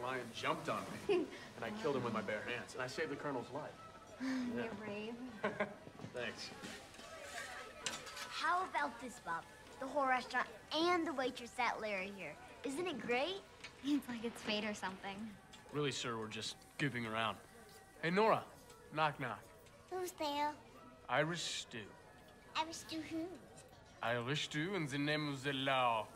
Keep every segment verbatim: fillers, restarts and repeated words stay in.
lion jumped on me, and I killed him with my bare hands, and I saved the colonel's life. Yeah. You're brave. Thanks. How about this, Bob? The whole restaurant and the waitress sat Larry here. Isn't it great? It's like it's fate or something. Really, sir, we're just goofing around. Hey, Nora. Knock, knock. Who's there? Irish stew. Irish stew who? Irish stew in the name of the law.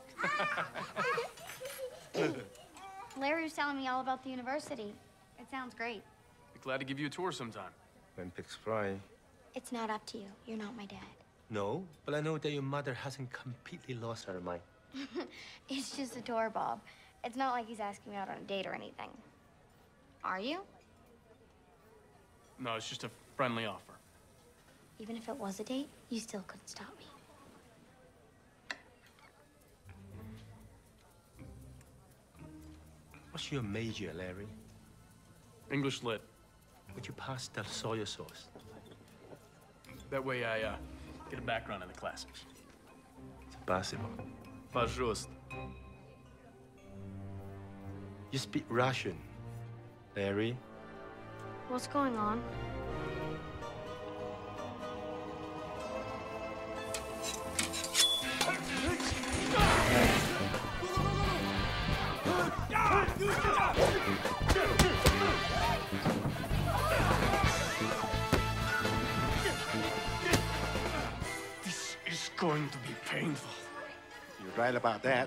Larry was telling me all about the university. It sounds great. Be glad to give you a tour sometime. When pigs fly. It's not up to you. You're not my dad. No, but I know that your mother hasn't completely lost her mind. It's just a tour, Bob. It's not like he's asking me out on a date or anything. Are you? No, it's just a friendly offer. Even if it was a date, you still couldn't stop me. What's your major, Larry? English lit. Would you pass the soy sauce? That way I, uh, get a background in the classics. Спасибо. Пожалуйста. You speak Russian, Larry. What's going on? This is going to be painful. You're right about that.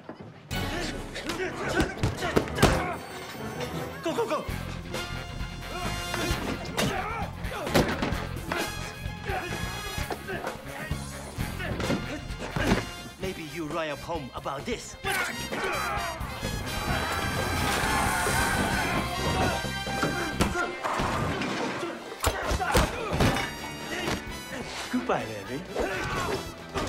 Go, go, go! Maybe you write a poem about this. Goodbye, Larry.